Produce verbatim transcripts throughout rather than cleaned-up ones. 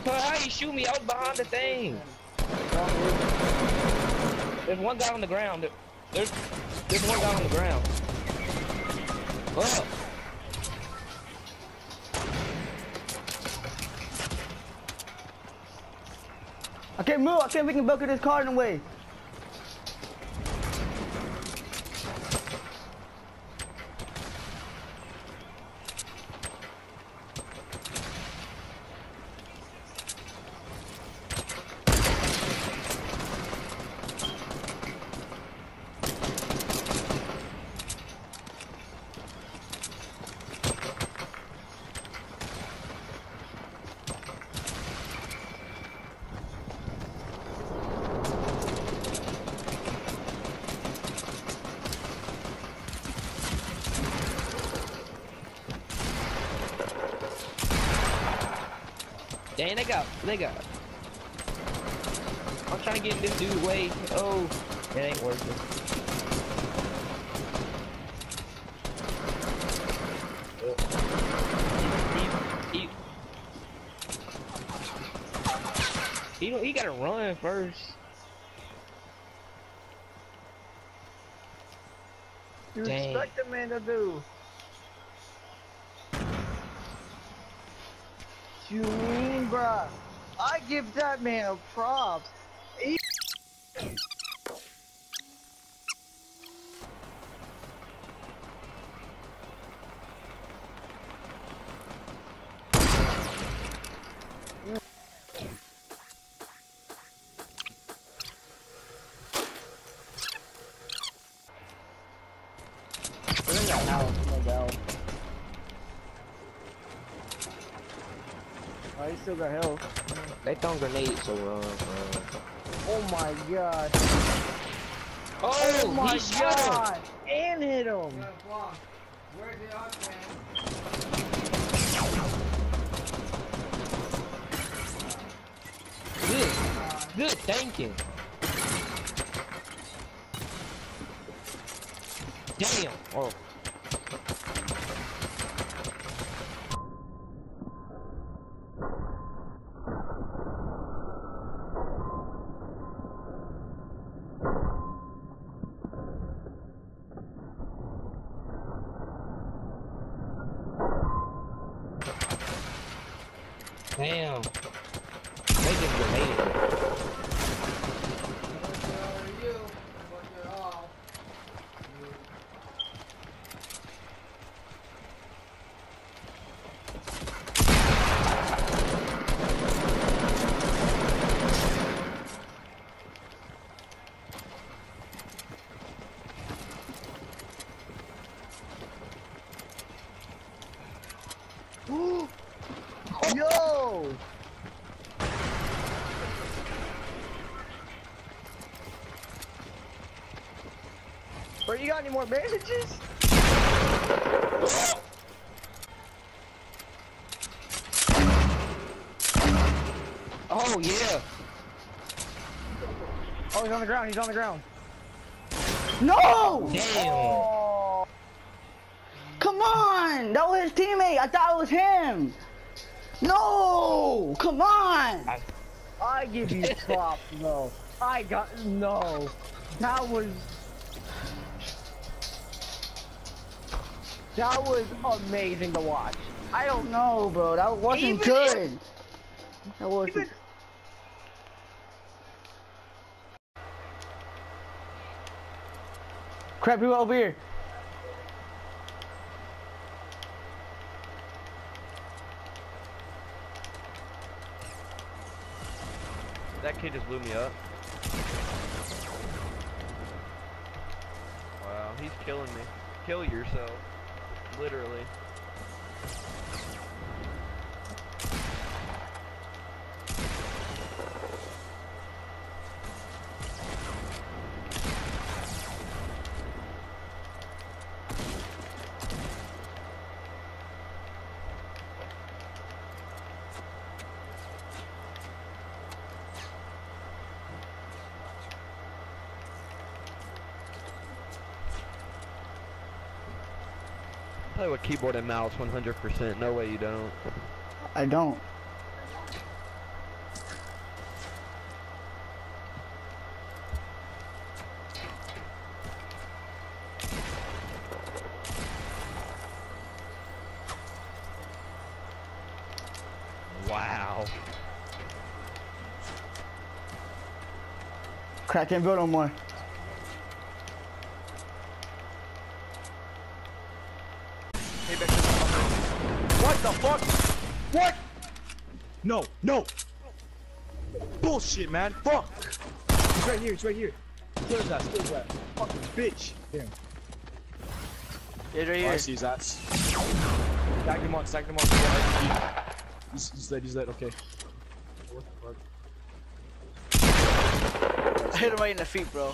How you shoot me? I was behind the thing. There's one guy on the ground. There, there's there's one guy on the ground. Oh. I can't move. I can't freaking bucket this car in the way. Dang, they got, they got. I'm trying to get this dude away. Oh, it ain't working. He, he, he, he, he gotta run first. You Dang. expect the man to do? You mean, bruh? I give that man a props. He Oh, he still got health. They throwing grenades, so run, run. Oh my god. Oh, Oh my he shot god! him. And hit him! Where's the Octane? Good, good thinking. Damn. Oh. Damn. They just grenaded him. Yo! Bro, you got any more bandages? Oh, yeah. Oh, he's on the ground, he's on the ground. No! Damn. Oh. Come on! That was his teammate! I thought it was him! No! Come on! I, I give you props, though. I got... No. That was... That was amazing to watch. I don't know, bro. That wasn't Even good. if, that wasn't... Even, Crap, you over here. That kid just blew me up. Wow, he's killing me. Kill yourself. Literally. Play with keyboard and mouse one hundred percent. No way you don't. I don't. Wow. Crack can't build no more. Hey, back to the What the fuck? What? No, no! Bullshit, man! Fuck! He's right here, he's right here. Kill his ass, kill his ass. Fucking bitch! Damn. He's right Oh, here. I see his ass. Stack him on, stack him on. Yeah, he's, he's dead, he's dead, okay. What the fuck? I hit him right in the feet, bro.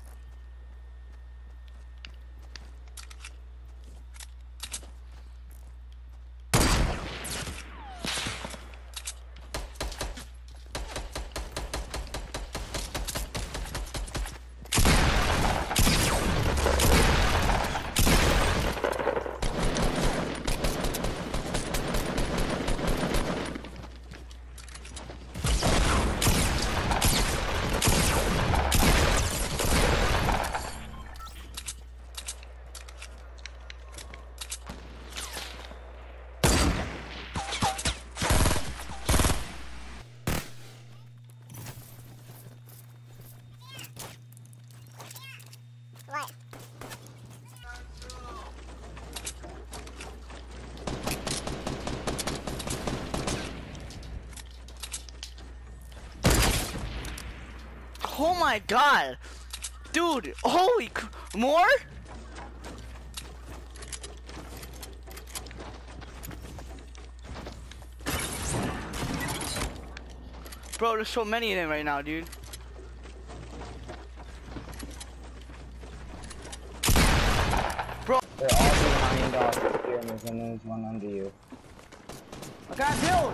What? Oh my god! Dude, holy cr- more? Bro, there's so many of them right now, dude. They're all behind off the pyramids and there's one under you. I got killed!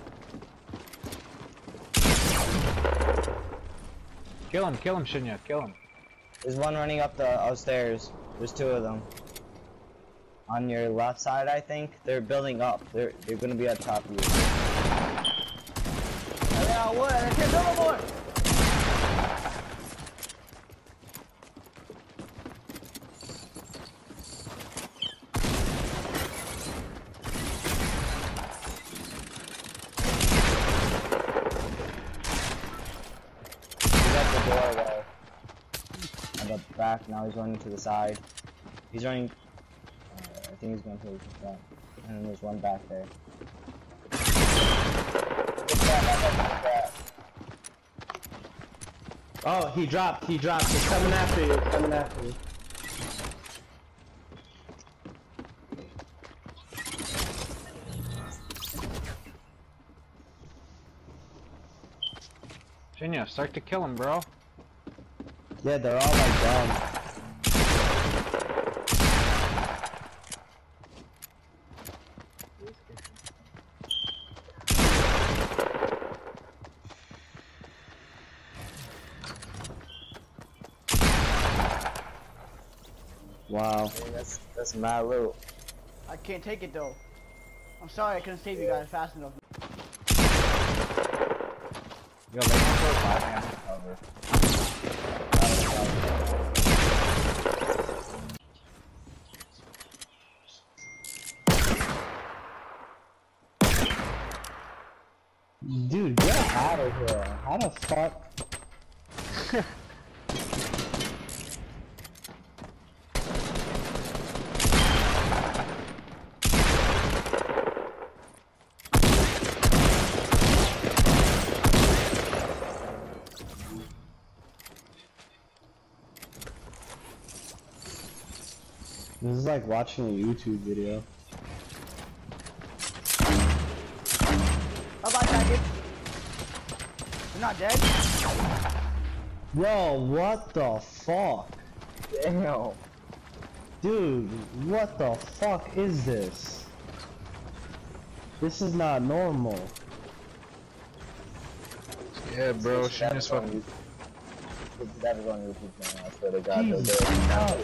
Kill him, kill him, Shinya, kill him. There's one running up the upstairs. There's two of them. On your left side, I think. They're building up. They're they're gonna be at top of you. Yeah, what? I can't build no more! Doorway. At the back, now he's running to the side. He's running. Uh, I think he's going to the front. And then there's one back there. Oh, he dropped. He dropped. He's coming after you. Coming after you. Shinya, start to kill him, bro. Yeah, they're all like down. Wow, that's that's mad loot. I can't take it though. I'm sorry I couldn't save you guys fast enough. Yo, make him throw five hands to cover. Dude, get out of here. How the fuck? This is like watching a YouTube video. How about that, dude? You're not dead? Yo, what the fuck? Damn. Dude, what the fuck is this? This is not normal. Yeah, bro, Shinya's fucking. That is on YouTube channel, I swear to God. Jesus. No.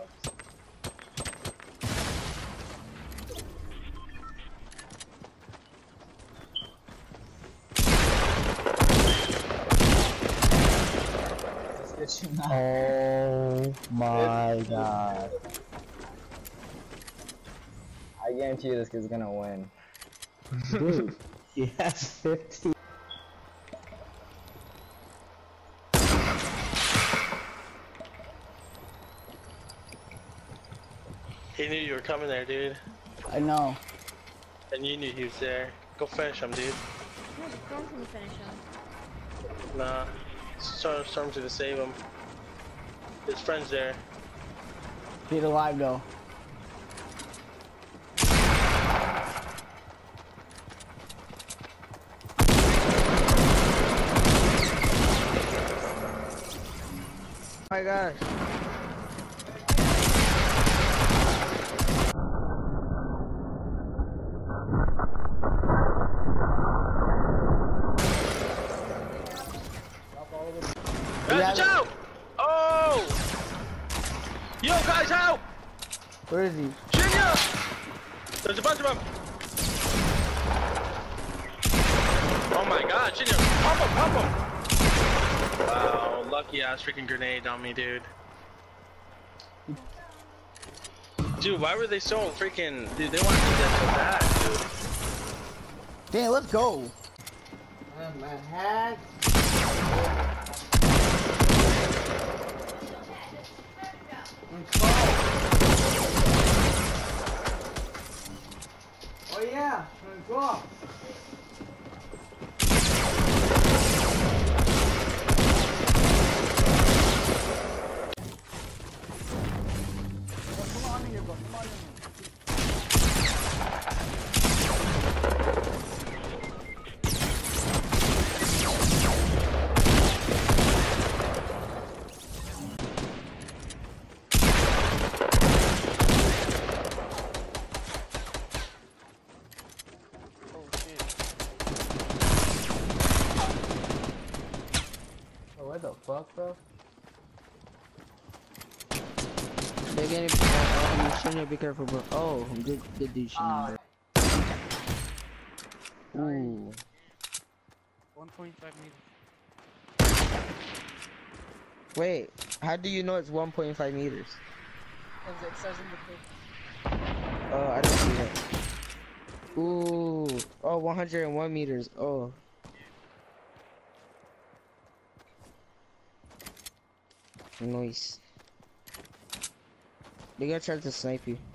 Oh my god. I guarantee you this kid's gonna win. Dude, He has fifteen. He knew you were coming there, dude. I know. And you knew he was there. Go finish him, dude. Yeah, Storm's gonna finish him. Nah. Storm, Storm's gonna save him. His friend's there. He's alive though. Oh my gosh. Guys, watch out! Oh! Yo, guys, out! Where is he? Shinya! There's a bunch of them. Oh my god, Shinya! Pump him, pump him! Wow, lucky ass freaking grenade on me, dude. Dude, why were they so freaking... Dude, they want to do that so bad, dude. Damn, let's go. Oh, my hat. Oh yeah, go off. Come on in here, bro. Come on in here. What the fuck, bro? They're getting oh, Shinya, be careful, bro. Oh, good, good dude, Shinya, bro. Ooh. one point five meters. Wait, how do you know it's one point five meters? As it says in the pic. Oh, I didn't see that. Ooh. Oh, one hundred one meters. Oh. Nice. They're gonna try to snipe you.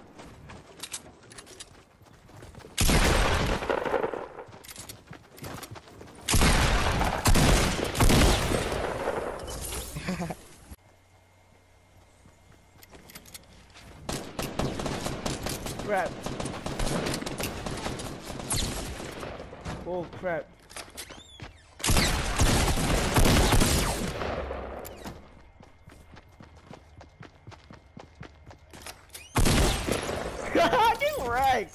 Crap. Oh crap. Get right.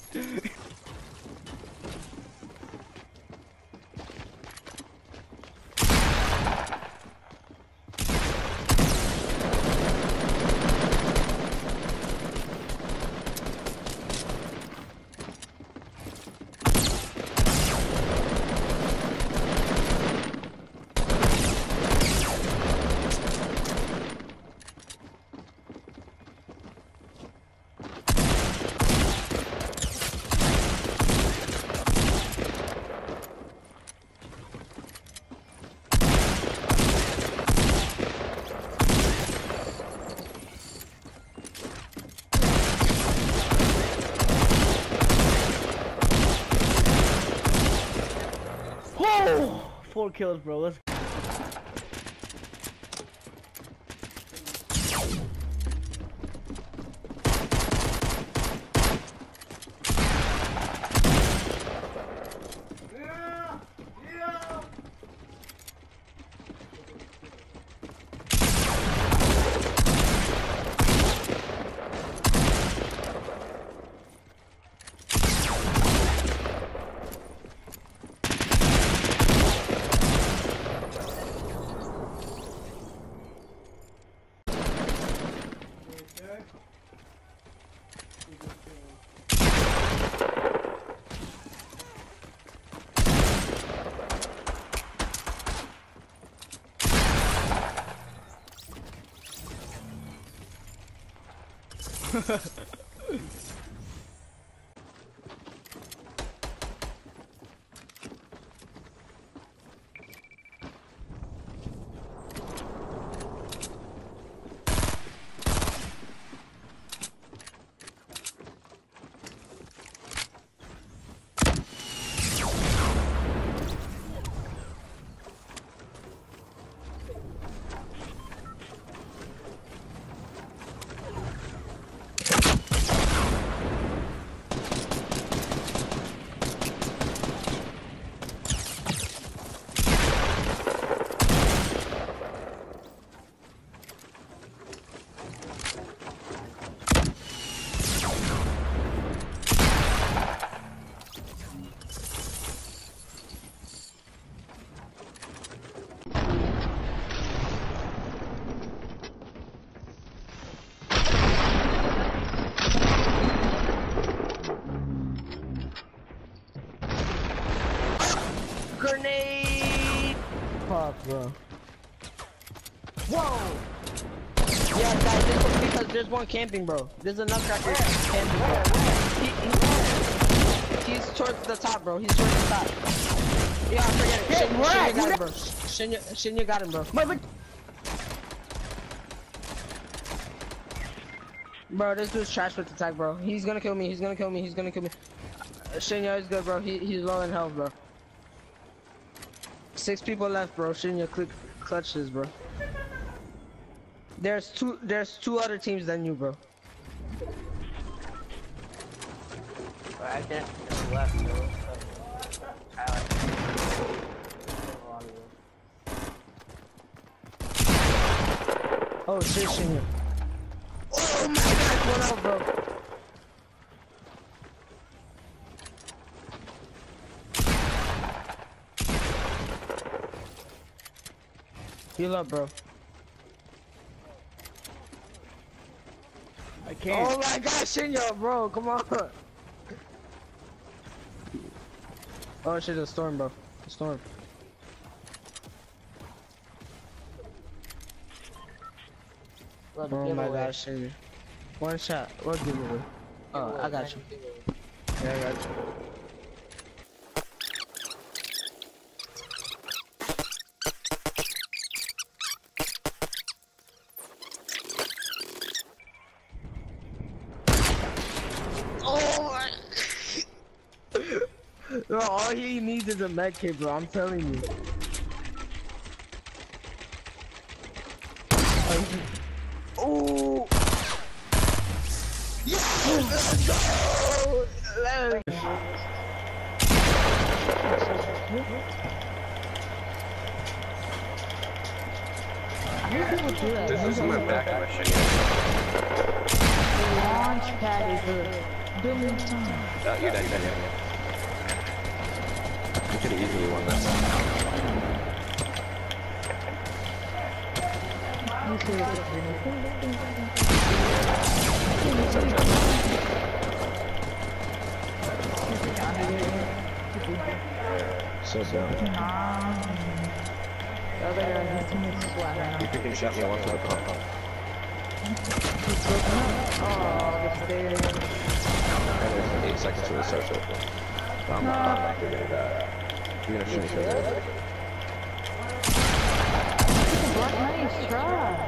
Oh, four kills, bro. Let's. Yeah! Yeah! Grenade! Fuck, bro. Whoa! Yeah, guys, this is because there's one camping, bro. There's a nutcracker camping, bro. He, he, he's towards the top, bro. He's towards the top. Yeah, forget it. Get Shinya, wrecked, Shinya got you him, bro. Shinya, Shinya got him, bro. My, my, Bro, this dude's trash with the tag, bro. He's gonna kill me. He's gonna kill me. He's gonna kill me. Uh, Shinya is good, bro. He, he's low in health, bro. Six people left, bro. Shinya, click, clutch this, bro. There's two. There's two other teams than you, bro. I can't just left, bro. Oh shit, Shinya. Oh my god, one out, bro. Heal up, bro. I can't. Oh my god, Shinya, bro, come on. Oh shit, a storm, bro. A storm. Oh my gosh, Shinya. One shot. What giveaway? Oh, I got you. Yeah, I got you. Oh my. Bro, all he needs is a med kit, bro. I'm telling you. Oh. Yes! Let's go! Let's go! This is my back of my shit. Launch pad is a billion times. Oh, you're dead, dead, dead. You could have easily won this. So down. You can shot me once with a pump. And there's eight seconds to the start, so I'm not back. You're gonna die. You're gonna shoot me through there. Black money's trash.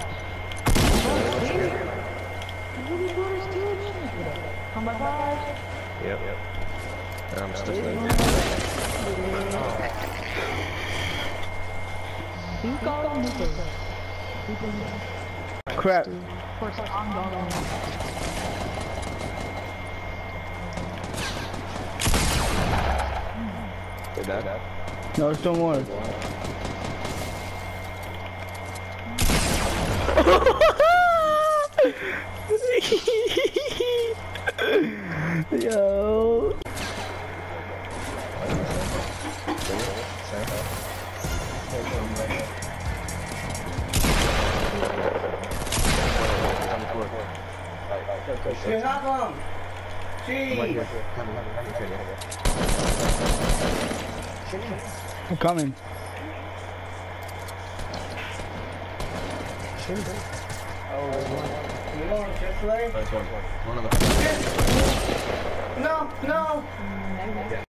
Come by five. Yep, yep. And I'm still living. Crap. Of course, I'm going. They're dead. No, there's still more. Yo. You're not wrong. Jeez. I'm coming. You want this way? One of the No, no.